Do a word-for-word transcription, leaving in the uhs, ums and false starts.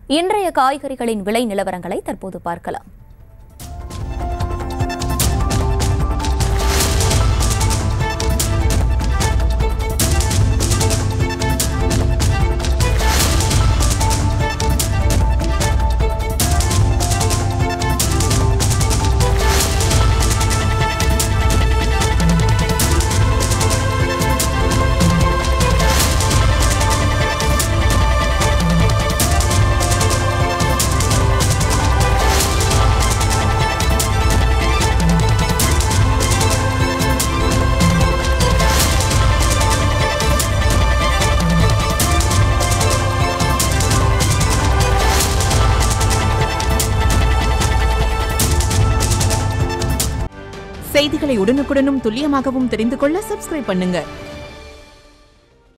இன்றைய காய்கறிகளின் விலை நிலவரங்களை தற்போது பார்க்கலாம். செய்திகளை உடனுக்குடனும் துல்லியமாகவும் தெரிந்து கொள்ள சப்ஸ்கிரைப் பண்ணுங்க.